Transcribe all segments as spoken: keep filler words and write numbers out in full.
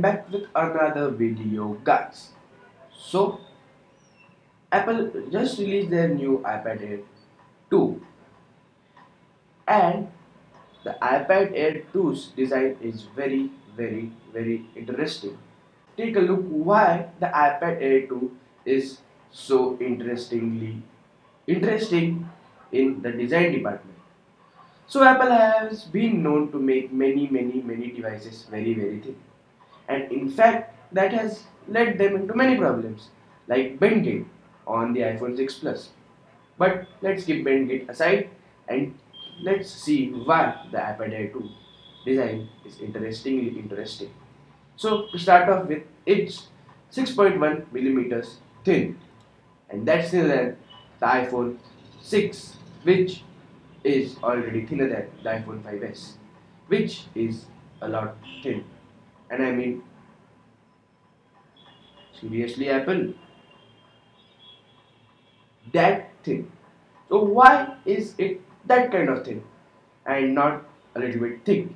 back with another video, guys. So Apple just released their new iPad Air two, and the iPad Air two's design is very very very interesting. Take a look why the iPad Air two is so interestingly interesting in the design department. So Apple has been known to make many many many devices very very thin, and in fact that has led them into many problems like bendgate on the iPhone six Plus. But let's keep bendgate aside and let's see why the iPad Air two design is interestingly interesting. So to start off with, it's six point one millimeters thin, and that's thinner than the iPhone six, which is already thinner than the iPhone five S, which is a lot thin. And I mean, seriously, Apple, that thin. So why is it that kind of thin and not a little bit thick?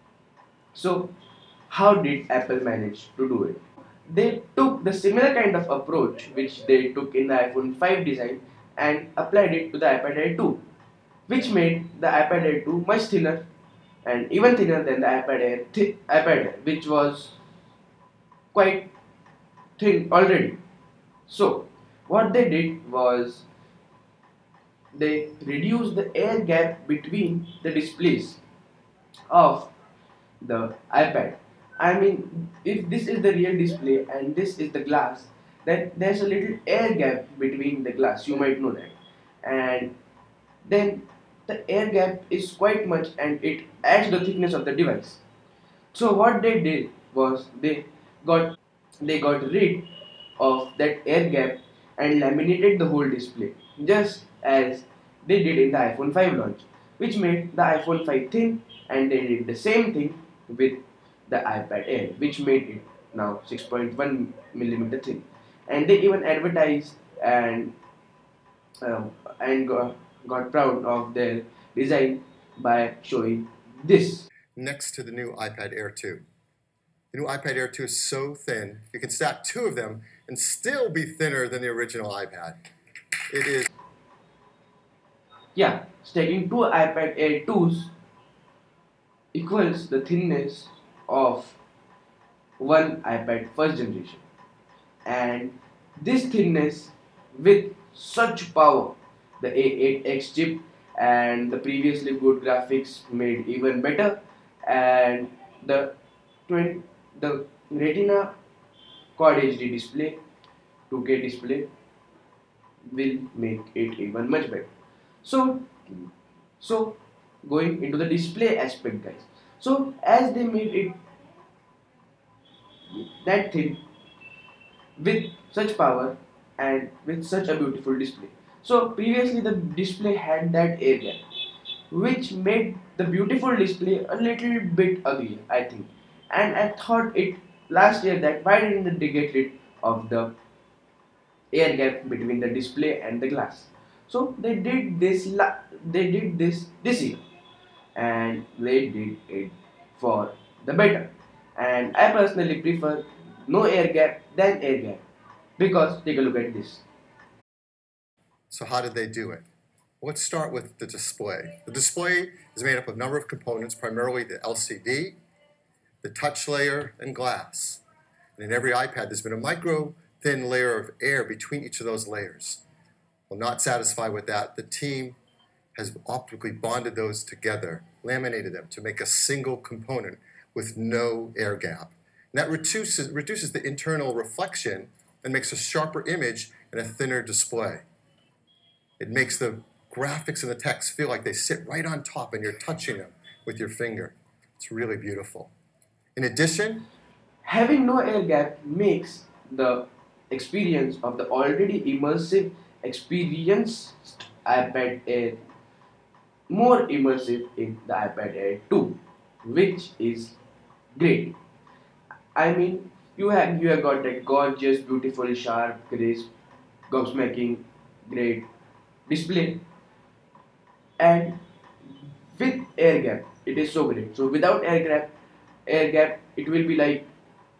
So how did Apple manage to do it? They took the similar kind of approach which they took in the iPhone five design and applied it to the iPad Air two, which made the iPad Air two much thinner and even thinner than the iPad Air, th- iPad Air, which was quite thin already. So what they did was they reduced the air gap between the displays of the iPad. I mean, if this is the real display and this is the glass, then there's a little air gap between the glass. You might know that, and then the air gap is quite much, and it adds the thickness of the device. So what they did was they got they got rid of that air gap and laminated the whole display, just as they did in the iPhone five launch, which made the iPhone five thin, and they did the same thing with the iPad Air, which made it now six point one millimeter thin. And they even advertised and um, and got, got proud of their design by showing this. Next to the new iPad Air two. The new iPad Air two is so thin, you can stack two of them and still be thinner than the original iPad. It is. Yeah, stacking two iPad Air twos equals the thinness of one iPad first generation. And this thinness with such power, the A eight X chip and the previously good graphics made even better, and the twenty, the Retina Quad H D display, two K display will make it even much better. So, so going into the display aspect, guys. So as they made it that thin with such power and with such a beautiful display. So previously the display had that air gap, which made the beautiful display a little bit ugly, I think. And I thought it last year that why didn't they get rid of the air gap between the display and the glass? So they did this. La- they did this this year, and they did it for the better. And I personally prefer no air gap than air gap because take a look at this. So how did they do it? Let's start with the display. The display is made up of a number of components, primarily the L C D, the touch layer, and glass. And in every iPad, there's been a micro thin layer of air between each of those layers. Well, not satisfied with that, the team has optically bonded those together, laminated them to make a single component with no air gap. And that reduces, reduces the internal reflection and makes a sharper image and a thinner display. It makes the graphics and the text feel like they sit right on top and you're touching them with your finger. It's really beautiful. In addition, Having no air gap makes the experience of the already immersive experienced iPad Air more immersive in the iPad Air two, which is great. I mean, you have you have got that gorgeous, beautiful, sharp, crisp, gobsmacking, great display, and with air gap, it is so great. So without air gap, air gap, it will be like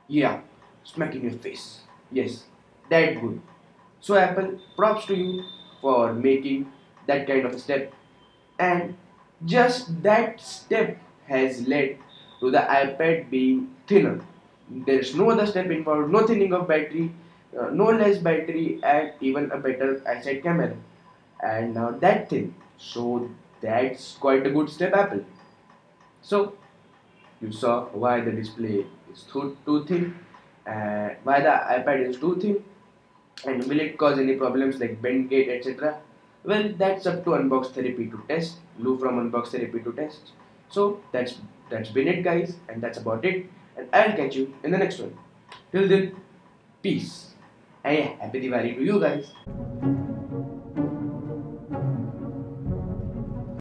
Yeah, smack in your face. Yes, that good. So Apple, props to you for making that kind of step, and just that step has led to the iPad being thinner. There is no other step involved, no thinning of battery, uh, no less battery, and even a better asset camera. And now that thing. So that's quite a good step, Apple. So you saw why the display is too, too thin, and why the iPad is too thin, and will it cause any problems like bend gate, et cetera. Well, that's up to Unbox Therapy to test. Lou from Unbox Therapy to test. So that's that's been it, guys, and that's about it. And I'll catch you in the next one. Till then, peace. And yeah, happy Diwali to you guys.